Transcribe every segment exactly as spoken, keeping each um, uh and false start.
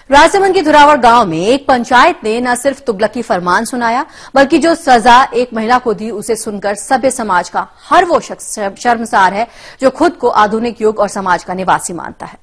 राजसमंद के धुरावड़ गांव में एक पंचायत ने न सिर्फ तुगलकी फरमान सुनाया, बल्कि जो सजा एक महिला को दी उसे सुनकर सभ्य समाज का हर वो शख्स शर्मसार है जो खुद को आधुनिक युग और समाज का निवासी मानता है।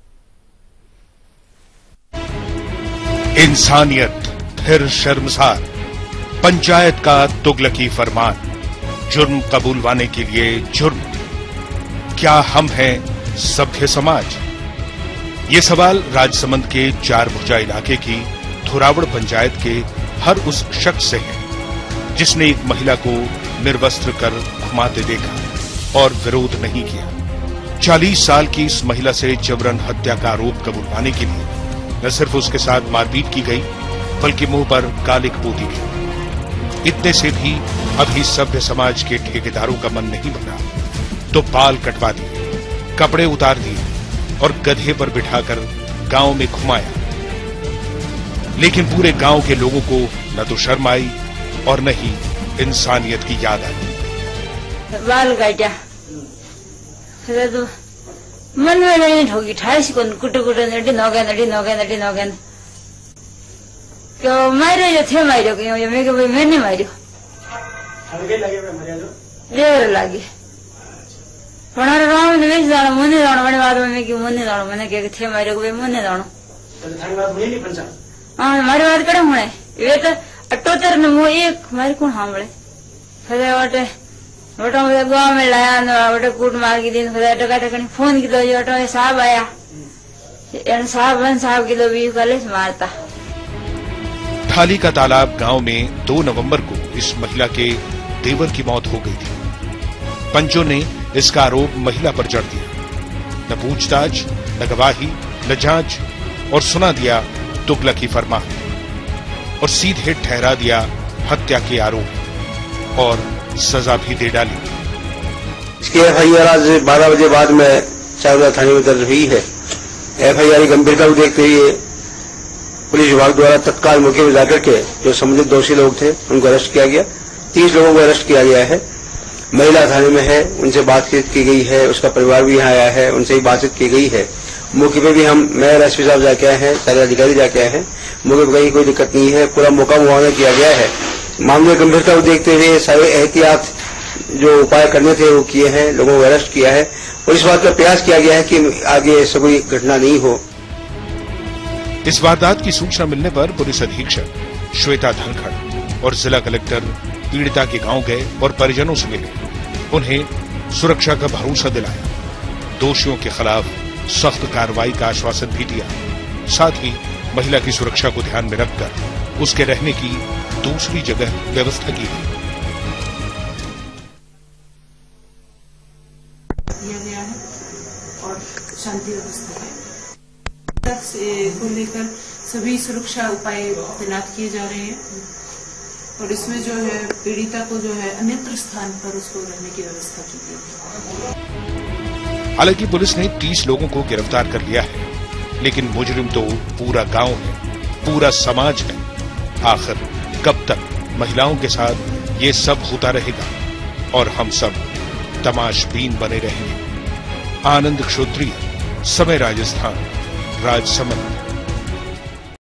इंसानियत फिर शर्मसार। पंचायत का तुगलकी फरमान, जुर्म कबूलवाने के लिए जुर्म। क्या हम हैं सभ्य समाज? ये सवाल राजसमंद के चार भुजा इलाके की धुरावड़ पंचायत के हर उस शख्स से है जिसने एक महिला को निर्वस्त्र कर घुमाते देखा और विरोध नहीं किया। चालीस साल की इस महिला से जबरन हत्या का आरोप कबूलवाने के लिए न सिर्फ उसके साथ मारपीट की गई, बल्कि मुंह पर कालिक पोती गई। इतने से भी अभी सभ्य समाज के ठेकेदारों का मन नहीं बना तो बाल कटवा दिए, कपड़े उतार दिए और गधे पर बिठाकर गांव में घुमाया। लेकिन पूरे गांव के लोगों को न तो शर्म आई और न ही इंसानियत की याद आई। बाल काटा तो मन में नहीं ठोकी ठाइस को कुट कुट नडी नगे नडी नगे नडी नगे क्यों मारे जो थे मारे क्यों ये मैं के भाई मैंने मारियो हल्के लगे पे मरिया जो देर लगी पणारे राम ने वेच जानो मुन्ने जानो बड़ी बात में कि मुन्ने जानो मैंने के थे मारे को मुन्ने जानो तो थारी बात हुई नहीं पंचा हां मारी बात करे हुणे ये तो अट्ठोतर ने मो एक मारी कोण सांभळे फरे वाटे वोटा में गांव में लाया न वोटे कूट मार की दिन फरे टका टका फोन की दो ये वोटा में साहब आया एन साहब बन साहब की दो भी कलेस मारता। थाली का तालाब गांव में दो नवंबर को इस महिला के देवर की मौत हो गई थी। पंचों ने इसका आरोप महिला पर जड़ दिया। न पूछताछ, न गवाही, न जांच और सुना दिया तुगलकी फरमान और सीधे ठहरा दिया हत्या के आरोप और सजा भी दे डाली। इसकी एफ आई आर आज बारह बजे बाद में चावला थाने में दर्ज हुई है। एफ आई आर की गंभीरता को देखते हुए पुलिस विभाग द्वारा तत्काल मौके पर जाकर के जो संबंधित दोषी लोग थे उनको अरेस्ट किया गया। तीस लोगों को अरेस्ट किया गया है। महिला थाने में है, उनसे बातचीत की गई है, उसका परिवार भी यहाँ आया है, उनसे भी बातचीत की गई है। मौके पे भी हम मेयर एस पी साहब जाके आए हैं, सारे अधिकारी जाके आए हैं। मौके पर कहीं कोई दिक्कत नहीं है, पूरा मौका मुआवजा किया गया है। मामले की गंभीरता को देखते हुए सारे एहतियात जो उपाय करने थे वो किए हैं, लोगों को अरेस्ट किया है और इस बात का प्रयास किया गया है कि आगे ऐसा कोई घटना नहीं हो। इस वारदात की सूचना मिलने पर पुलिस अधीक्षक श्वेता धनखड़ और जिला कलेक्टर पीड़िता के गांव गए और परिजनों से मिले, उन्हें सुरक्षा का भरोसा दिलाया, दोषियों के खिलाफ सख्त कार्रवाई का आश्वासन भी दिया। साथ ही महिला की सुरक्षा को ध्यान में रखकर उसके रहने की दूसरी जगह व्यवस्था की गई। किया गया है और शांति व्यवस्था है को लेकर सभी सुरक्षा उपाय तैनात किए जा रहे हैं और इसमें जो है पीड़िता को जो है अन्यत्र स्थान पर उसको रहने की व्यवस्था की गई है। हालांकि पुलिस ने तीस लोगों को गिरफ्तार कर लिया है, लेकिन मुजरिम तो पूरा गांव है, पूरा समाज है। आखिर कब तक महिलाओं के साथ ये सब होता रहेगा और हम सब तमाशबीन बने रहेंगे। आनंद क्षोत्रिय, समय राजस्थान, राजसमंद।